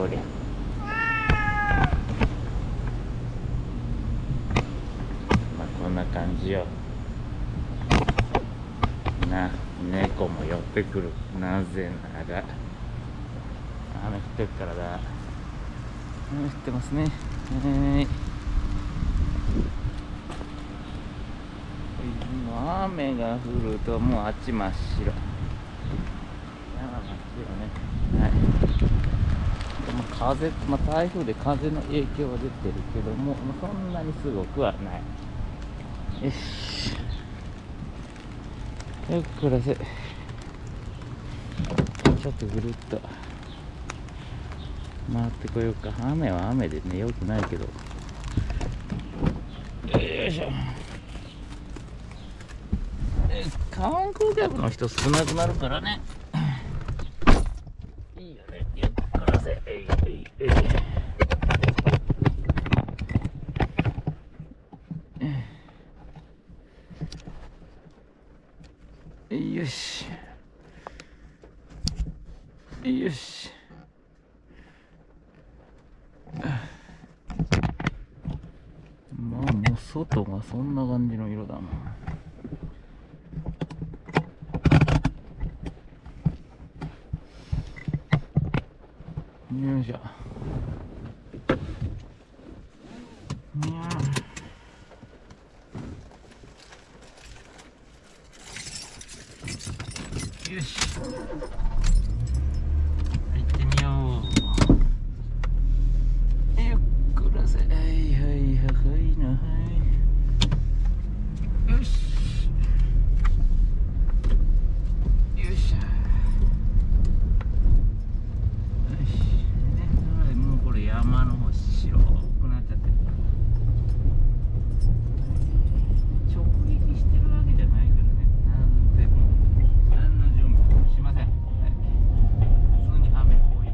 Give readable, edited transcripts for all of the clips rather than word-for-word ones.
こりゃ。まあこんな感じよな。猫も寄ってくる。なぜなら雨降ってるからだ。雨降ってますね。雨が降るともうあっち真っ白。山真っ白ね。はい。でも風、台風で風の影響は出てるけども、そんなにすごくはない。よし。よっこらせ。ちょっとぐるっと回ってこようか。雨は雨でね、よくないけど。よいしょ。観光客の人少なくなるからね。いいよね。よっこらせ。よし。よし。まあもう外がそんな感じの色だな。よいしょ。よし。行ってみよう。よっこらせ。はいな。よし。よいしょ。もうこれ山の方白くなっちゃってる。直撃してるわけじゃないけどね。なんでも何の準備もしません。普通に雨が多い。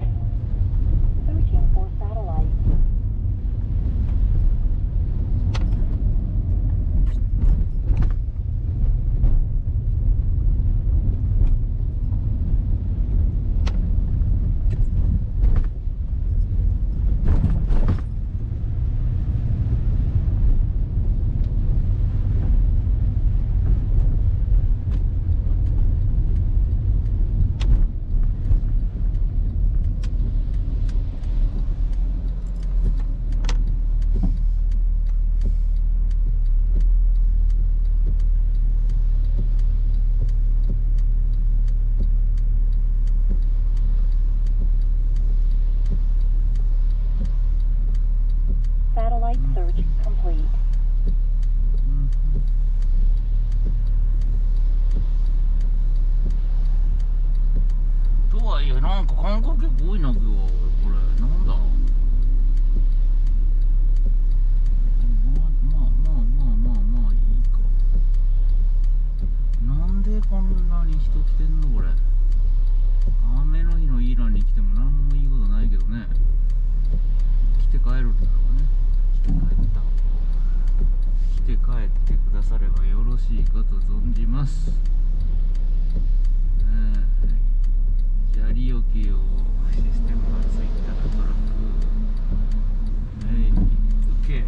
とはいえなんか観光客多いな今日は。これなんだ。まあいいか。なんでこんなに人来てんのこれ。雨の日のイーランに来ても何もいいことないけどね。来て帰るんだろうね。来て帰ってくださればよろしいかと存じます。砂利よけをシステムがついたトラック。OK。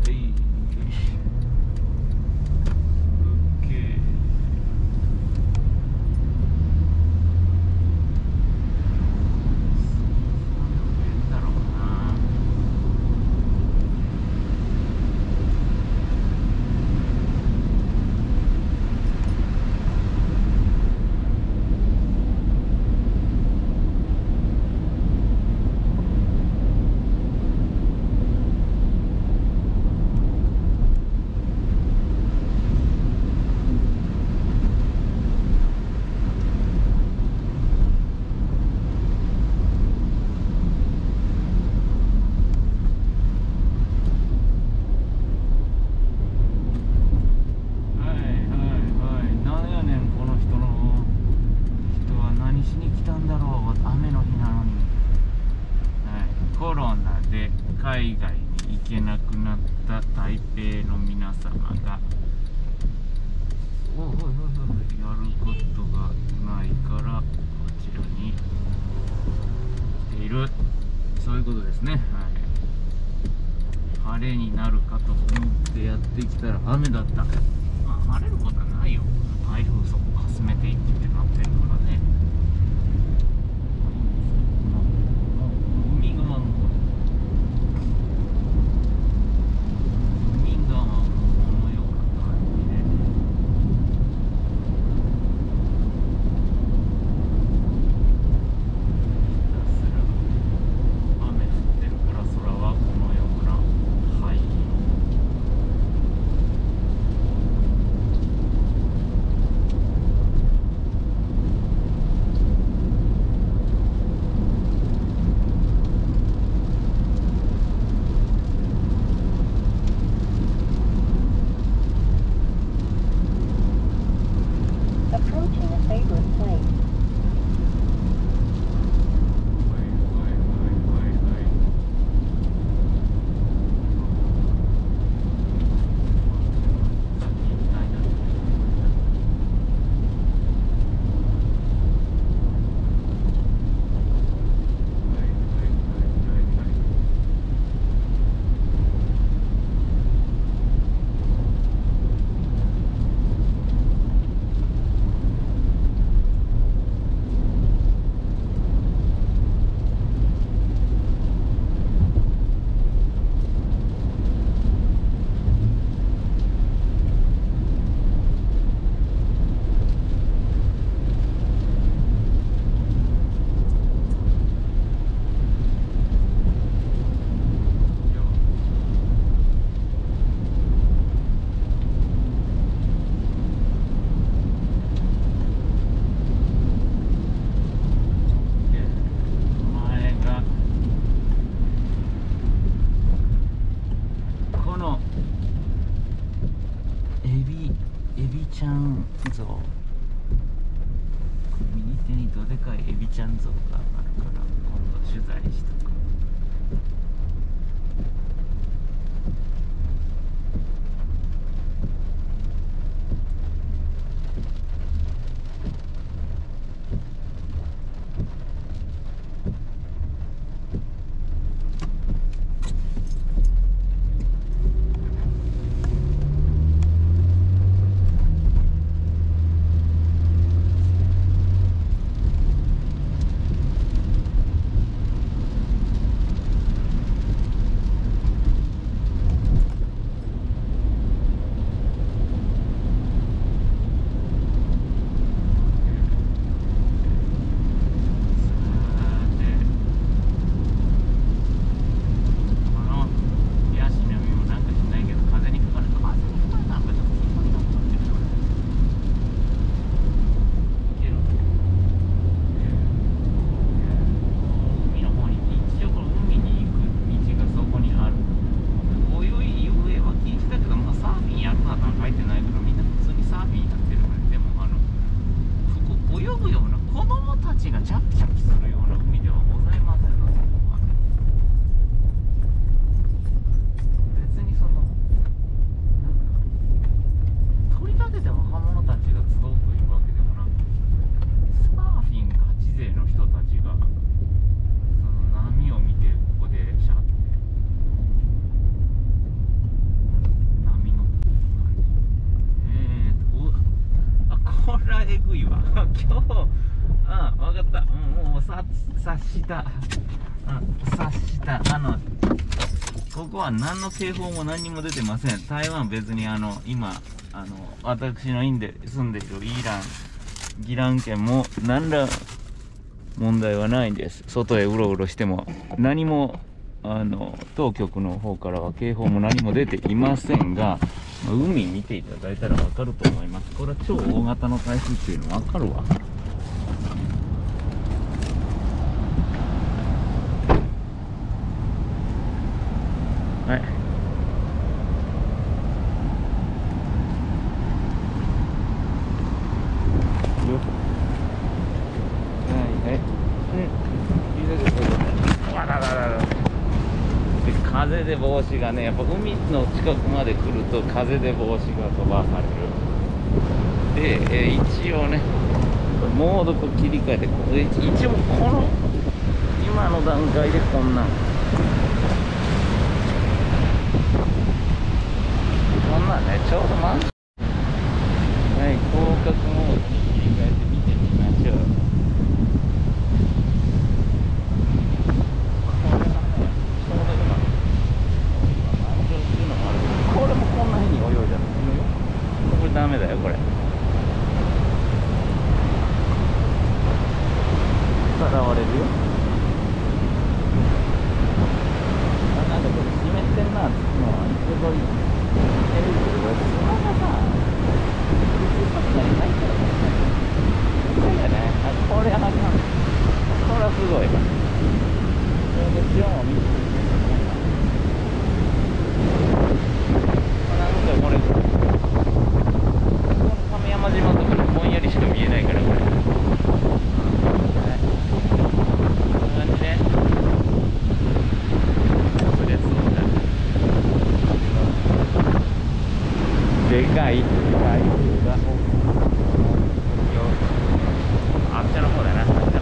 海外に行けなくなった台北の皆様がやることがないからこちらに来ている。 ことですね。はい、晴れになるかと思ってやってきたら雨だった。まあ晴れることはないよ。台風そこかすめていくってなってるからね。海側の海側もこのような感じで、ひたすら雨降ってるから空はこのような灰色。 Approaching a favorite place. 前がこのエビちゃん像、右手にどでかいエビちゃん像があるから今度取材しとく。えぐいわ今日。分かった、もう察した、察した。ここは何の警報も何にも出てません。台湾別に今私の住んでいる宜蘭県も何ら問題はないんです。外へうろうろしても何も当局の方からは警報も何も出ていませんが、海見ていただいたら分かると思います。これは超大型の台風っていうの分かるわ。はい、風で帽子がね、やっぱ海の近くまで来ると風で帽子が飛ばされる。で、一応ねモードと切り替えて、一応この今の段階でこんなんこんなんね、ちょうどはい、広角モードに切り替えて見てみましょう。これがね、ちょうど今満潮っていうのもあるけど、これもこんな日に泳いだら死ぬよ。これダメだよ、これ。さらわれるよ。あ、なんかこれ湿ってんなっていうのは、すごい見てるけど、これ砂がさ、水とかに入ったらそうだね。あ、これあかん。これはすごい。それで潮も見てくれてるのね。なんかこれ、この亀山島のところぼんやりしか見えないから、これ。でかい台風があっちの方だな、あっちの方は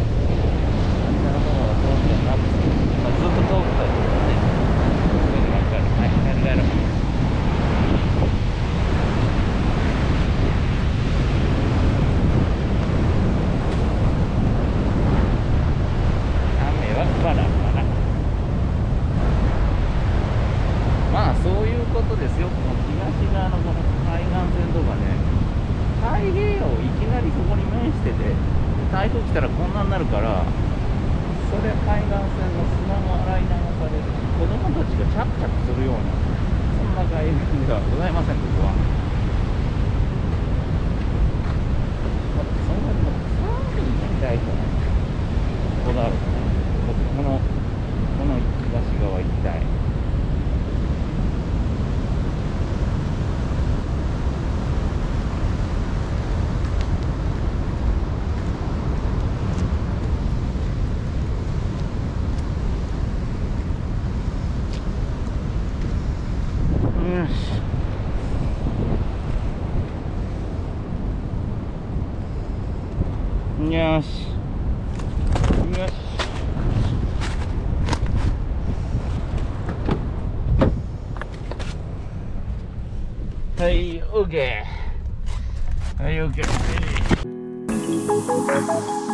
そうじゃなくて、ずっと遠くからね、分かる。はい、帰ろう。雨はパラパラ。まあそういうことですよ。この東側のこの海岸線とかね、太平洋いきなりそこに面してて、台風来たらこんなになるから、それ海岸線の砂も洗い流されるし、子供たちがチャプチャプするような、そんな海岸ではございません、ここは。だってそんなにも寒いね、大体。ここだろうね。この東側一帯。よしよし。はい、オッケー。はい、オッケー。